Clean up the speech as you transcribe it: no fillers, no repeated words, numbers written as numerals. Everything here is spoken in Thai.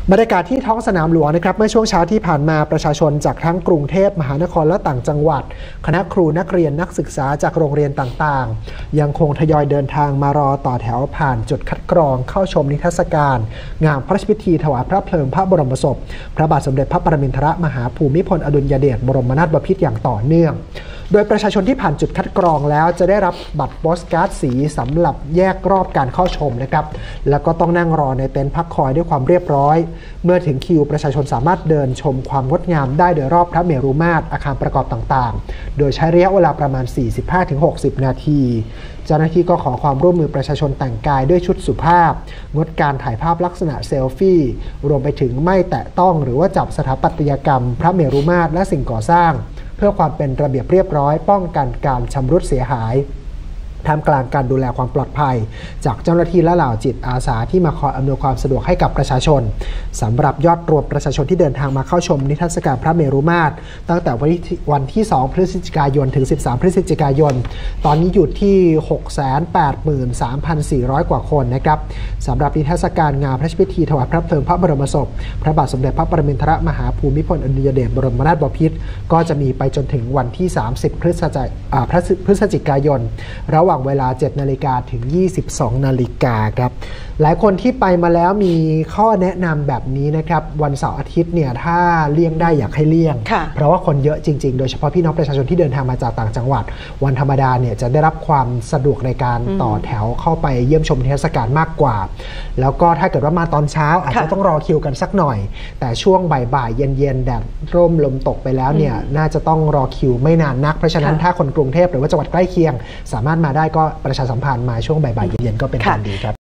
บรรยากาศที่ท้องสนามหลวงนะครับเมื่อช่วงเช้าที่ผ่านมาประชาชนจากทั้งกรุงเทพมหานครและต่างจังหวัดคณะครูนักเรียนนักศึกษาจากโรงเรียนต่างๆยังคงทยอยเดินทางมารอต่อแถวผ่านจุดคัดกรองเข้าชมนิทรรศการงานพระราชพิธีถวายพระเพลิงพระบรมศพพระบาทสมเด็จพระปรมินทรมหาภูมิพลอดุลยเดชบรมนาถบพิตรอย่างต่อเนื่องโดยประชาชนที่ผ่านจุดคัดกรองแล้วจะได้รับบัตรโปสการ์ดสีสำหรับแยกรอบการเข้าชมนะครับแล้วก็ต้องนั่งรอในเต็นท์พักคอยด้วยความเรียบร้อยเมื่อถึงคิวประชาชนสามารถเดินชมความงดงามได้โดยรอบพระเมรุมาตรอาคารประกอบต่างๆโดยใช้ระยะเวลาประมาณ 45-60 นาทีเจ้าหน้าที่ก็ขอความร่วมมือประชาชนแต่งกายด้วยชุดสุภาพงดการถ่ายภาพลักษณะเซลฟี่รวมไปถึงไม่แตะต้องหรือว่าจับสถาปัตยกรรมพระเมรุมาตรและสิ่งก่อสร้างเพื่อความเป็นระเบียบเรียบร้อยป้องกันการชำรุดเสียหายท่ามกลางการดูแลความปลอดภัยจากเจ้าหน้าที่และเหล่าจิตอาสาที่มาคอยอำนวยความสะดวกให้กับประชาชนสำหรับยอดรวมประชาชนที่เดินทางมาเข้าชมนิทรรศการพระเมรุมาตรตั้งแต่วันที่2พฤศจิกายนถึง13พฤศจิกายนตอนนี้อยู่ที่ 683,400 กว่าคนนะครับสำหรับนิทรรศการงานพระราชพิธีถวายพระเพลิงพระบรมศพพระบาทสมเด็จพระปรมินทรมหาภูมิพลอดุลยเดชบรมนาถบพิตรก็จะมีไปจนถึงวันที่30พฤศจิกายนระหว่างเวลา 7 นาฬิกาถึง 22 นาฬิกาครับหลายคนที่ไปมาแล้วมีข้อแนะนำแบบนี้นะครับวันเสาร์อาทิตย์เนี่ยถ้าเลี่ยงได้อยากให้เลี่ยงเพราะว่าคนเยอะจริงๆโดยเฉพาะพี่น้องประชาชนที่เดินทางมาจากต่างจังหวัดวันธรรมดาเนี่ยจะได้รับความสะดวกในการต่อแถวเข้าไปเยี่ยมชมนิทรรศการมากกว่าแล้วก็ถ้าเกิดว่ามาตอนเช้าอาจจะต้องรอคิวกันสักหน่อยแต่ช่วงบ่ายๆเย็นๆแดดร่มลมตกไปแล้วเนี่ยน่าจะต้องรอคิวไม่นานนักเพราะฉะนั้นถ้าคนกรุงเทพหรือว่าจังหวัดใกล้เคียงสามารถมาได้ก็ประชาสัมพันธ์มาช่วงบ่ายๆเย็นๆก็เป็นการดีครับ